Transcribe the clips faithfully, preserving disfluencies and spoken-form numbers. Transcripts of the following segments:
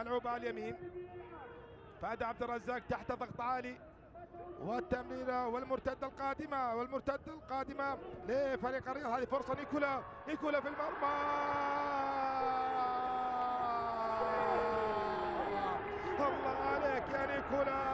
ملعوبة على اليمين. فهد عبد الرزاق تحت ضغط عالي، والتمريرة والمرتدة القادمة والمرتدة القادمة لفريق الرياض. هذه فرصة نيكولا، نيكولا في المرمى. الله عليك يا نيكولا،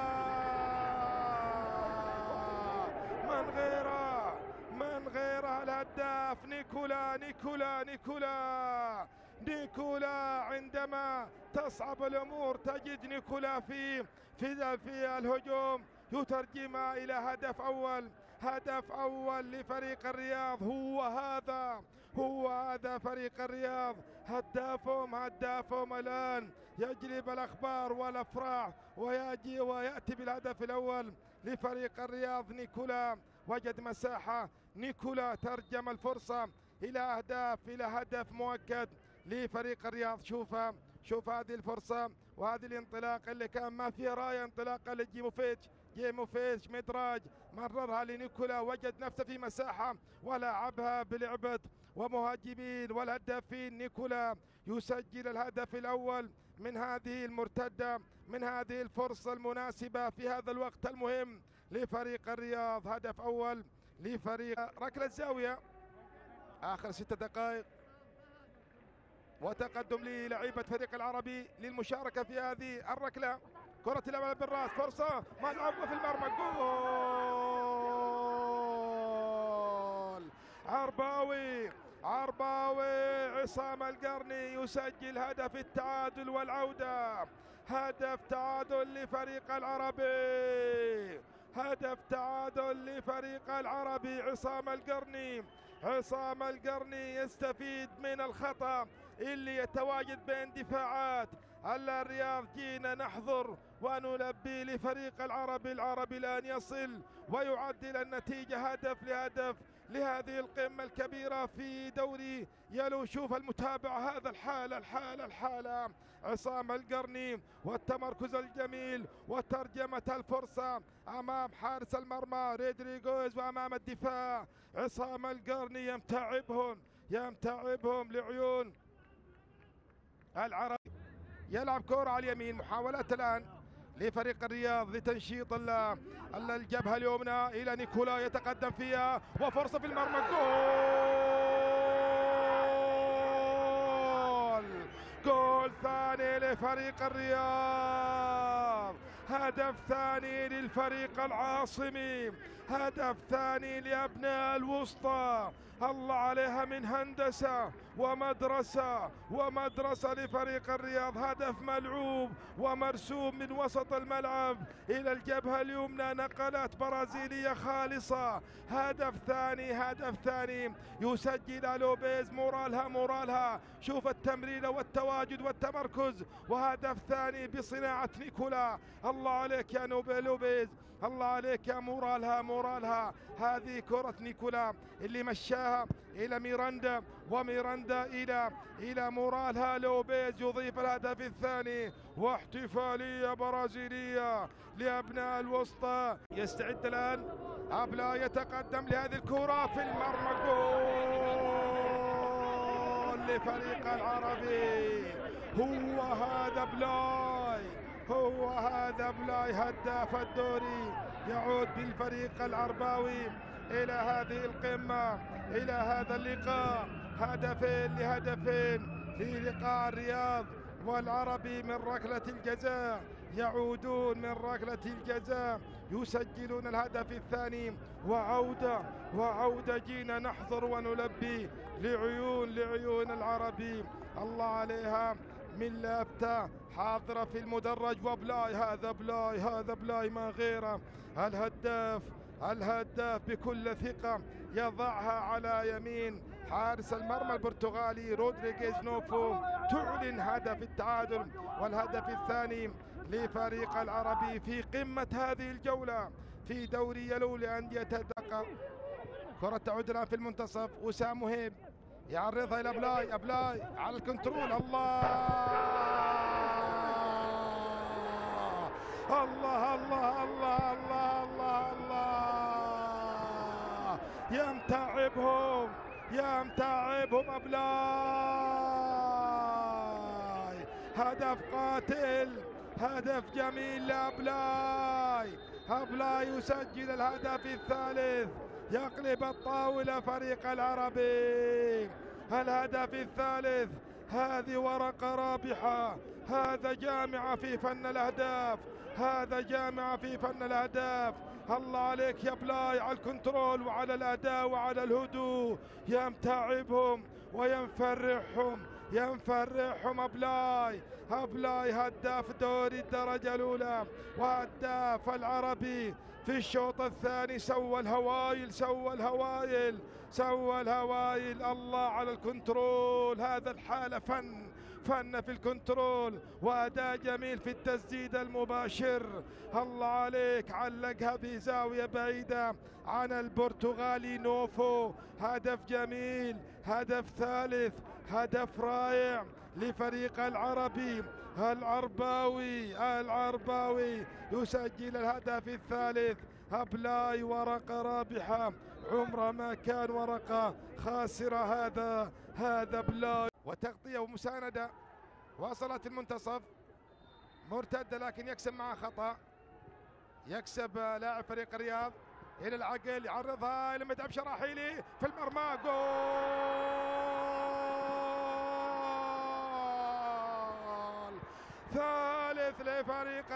من غيره من غيره الهداف نيكولا نيكولا نيكولا نيكولا. عندما تصعب الأمور تجد نيكولا في في في الهجوم يترجمها إلى هدف أول، هدف أول لفريق الرياض. هو هذا هو هذا فريق الرياض، هدافهم هدافهم الآن يجلب الأخبار والأفراح ويجي ويأتي بالهدف الأول لفريق الرياض. نيكولا وجد مساحة، نيكولا ترجم الفرصة إلى أهداف، إلى هدف مؤكد لفريق الرياض. شوف شوف هذه الفرصة وهذه الانطلاقة اللي كان ما فيها راية، انطلاقة لجيموفيتش، جيموفيتش مدراج مررها لنيكولا، وجد نفسه في مساحة ولعبها بلعبة ومهاجمين والهدافين. نيكولا يسجل الهدف الأول من هذه المرتدة، من هذه الفرصة المناسبة في هذا الوقت المهم لفريق الرياض. هدف أول لفريق. ركلة زاوية آخر ست دقائق وتقدم للاعيبة فريق العربي للمشاركة في هذه الركلة. كرة الأمام بالراس، فرصة ملعوبة في المرمى، جول عرباوي عرباوي عصام القرني يسجل هدف التعادل والعودة. هدف تعادل لفريق العربي، هدف تعادل لفريق العربي. عصام القرني عصام القرني يستفيد من الخطأ اللي يتواجد بين دفاعات الرياض. جينا نحضر ونلبي لفريق العربي، العربي الآن يصل ويعدل النتيجة هدف لهدف لهذه القمة الكبيرة في دوري يلو. شوف المتابعة، هذا الحالة الحالة الحالة عصام القرني والتمركز الجميل وترجمة الفرصة أمام حارس المرمى رودريغوز وأمام الدفاع. عصام القرني يمتعبهم يمتعبهم لعيون العرب. يلعب كرة على اليمين، محاولات الآن لفريق الرياض لتنشيط الجبهة اليمنى إلى نيكولا يتقدم فيها وفرصة في المرمى، جول جول ثاني لفريق الرياض، هدف ثاني للفريق العاصمي، هدف ثاني لأبناء الوسطى. الله عليها من هندسة ومدرسة ومدرسة لفريق الرياض. هدف ملعوب ومرسوم من وسط الملعب إلى الجبهة اليمنى، نقلات برازيلية خالصة. هدف ثاني هدف ثاني يسجل لوبيز. مورالها مورالها شوف التمريرة والتواجد والتمركز، وهدف ثاني بصناعة نيكولا. الله عليك يا لوبيز، الله عليك يا مورالها مورالها. هذه كرة نيكولا اللي مشاها إلى ميراندا وميراندا إلى إلى مورالها. لوبيز يضيف الهدف الثاني واحتفالية برازيلية لأبناء الوسطى. يستعد الآن أبلا يتقدم لهذه الكرة في المرمى، جول لفريق العربي. هو هذا بلاي هو هذا بلاي هداف الدوري، يعود بالفريق العرباوي إلى هذه القمة، إلى هذا اللقاء. هدفين لهدفين في لقاء الرياض والعربي من ركلة الجزاء، يعودون من ركلة الجزاء يسجلون الهدف الثاني. وعودة وعودة جينا نحضر ونلبي لعيون لعيون العربي. الله عليها من لابتة حاضرة في المدرج، وبلاي هذا بلاي هذا بلاي ما غيره. الهداف الهداف بكل ثقة يضعها على يمين حارس المرمى البرتغالي رودريغيز نوفو. تعلن هدف التعادل والهدف الثاني لفريق العربي في قمة هذه الجولة في دوري يلو لأندية الدقة. كرة تعود الآن في المنتصف، وسام مهيب يعرضها إلى بلاي، أبلاي على الكنترول. الله الله الله الله الله الله الله يمتعبهم يمتعبهم أبلاي. هدف قاتل، هدف جميل لأبلاي. أبلاي يسجل الهدف الثالث، يقلب الطاولة فريق العربي. الهدف الثالث، هذه ورقة رابحة، هذا جامعة في فن الأهداف، هذا جامعة في فن الأهداف. الله عليك يا بلاي على الكنترول وعلى الأداء وعلى الهدوء، يمتعبهم وينفرحهم، ينفرحهم أبلاي. أبلاي هداف دوري الدرجة الأولى وهداف العربي في الشوط الثاني. سوى الهوايل، سوى الهوايل، سوى الهوايل. الله على الكنترول، هذا الحالة فن، فن في الكنترول وأداء جميل في التسديد المباشر. الله عليك، علقها في زاوية بعيدة عن البرتغالي نوفو. هدف جميل، هدف ثالث، هدف رائع لفريق العربي. العرباوي، العرباوي يسجل الهدف الثالث. أبلاي ورقة رابحة، عمره ما كان ورقة خاسرة. هذا هذا بلاي. وتغطية ومساندة، وصلت المنتصف، مرتدة لكن يكسب معها خطأ. يكسب لاعب فريق الرياض إلى العقل، يعرضها إلى متعب شراحيلي في المرمى. جول ثالث لفريق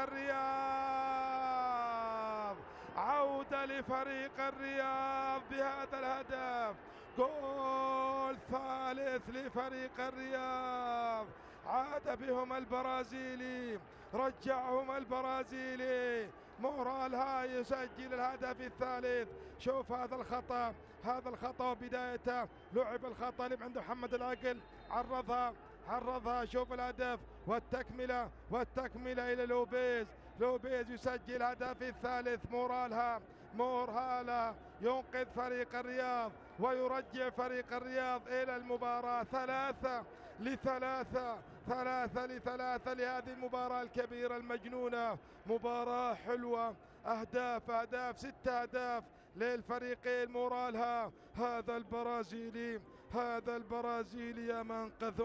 الرياض، عودة لفريق الرياض بهذا الهدف. جول ثالث لفريق الرياض، عاد بهم البرازيلي، رجعهم البرازيلي. مورالها يسجل الهدف الثالث. شوف هذا الخطأ، هذا الخطأ وبدايته، لعب الخطأ اللي عند محمد العقل، عرضها عرضها. شوف الهدف والتكملة، والتكملة إلى لوبيز. لوبيز يسجل الهدف الثالث. مورالها، مورالها ينقذ فريق الرياض ويرجع فريق الرياض إلى المباراة. ثلاثة لثلاثة، ثلاثة لثلاثة لهذه المباراة الكبيرة المجنونة. مباراة حلوة، أهداف أهداف، ست أهداف للفريقين. مورالها، هذا البرازيلي، هذا البرازيلي يا من قذ